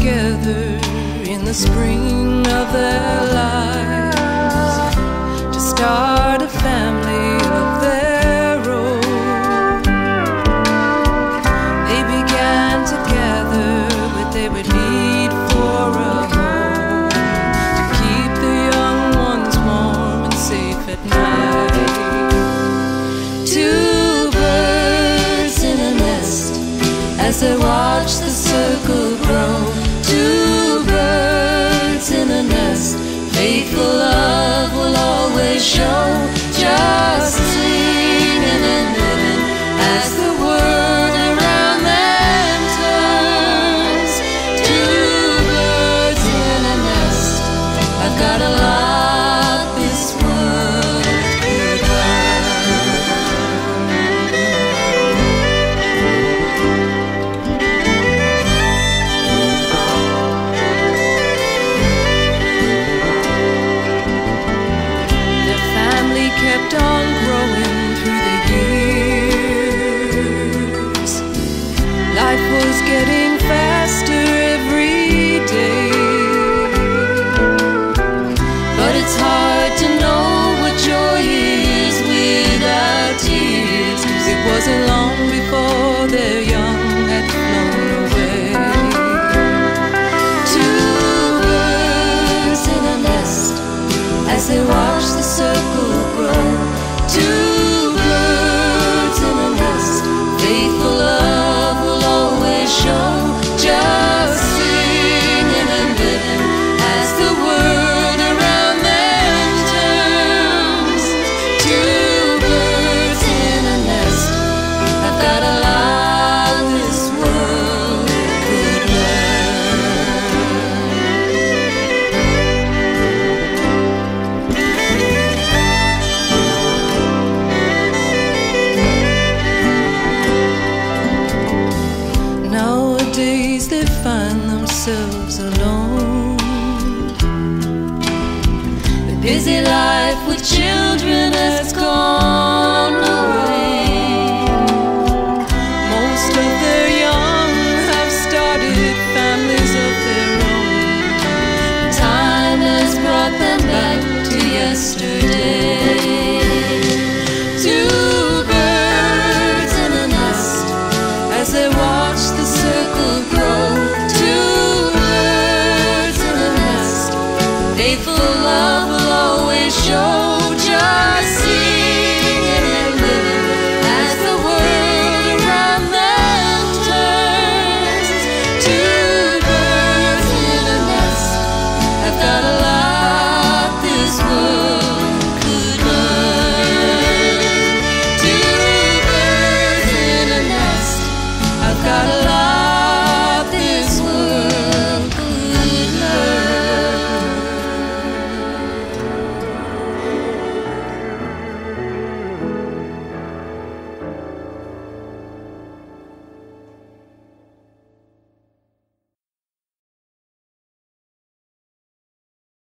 together in the spring of their lives to start a family of their own. They began together, but they would need for a home to keep the young ones warm and safe at night. Two birds in a nest as they watch the circle grow. Two birds in a nest, faithful love will always show. Just singing and living as the world around them turns. Two birds in a nest, I've got a lot this world could learn. Their family kept on growing through the years. Life was getting faster every day, but it's hard to know what joy is without tears. It wasn't long before their young had flown away. Two birds in a nest as they watch the circle grow. Two birds in a nest, faithful love will always show. Just singing and living as the world around them turns. Two birds in a nest, I've got a lot this world could learn. Nowadays they find themselves alone. The busy life with children has gone